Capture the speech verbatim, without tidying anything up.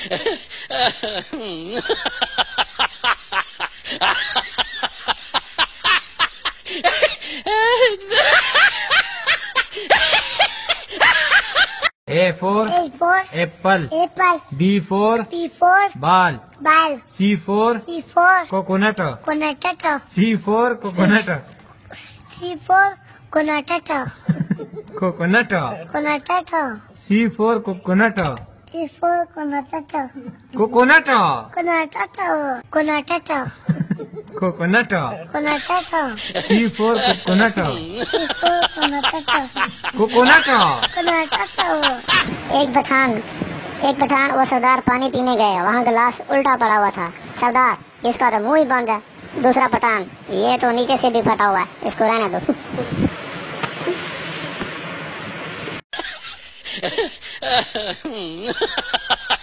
A for A for apple. apple. B for B for ball. ball. C for C for coconut. coconut. C for coconut. C for coconut. Coconut. Coconut. C for coconut. C for coconut. Coconut. Coconut. Coconut. Coconut. Coconut. C for coconut. C for coconut. Coconut. coconut. एक पठान एक पठान वो सरदार पानी पीने गए, वहाँ गिलास उल्टा पड़ा हुआ था। सरदार, इसका तो मुंह ही बंद है। दूसरा पठान, ये तो नीचे से भी फटा हुआ है, इसको रहने दो।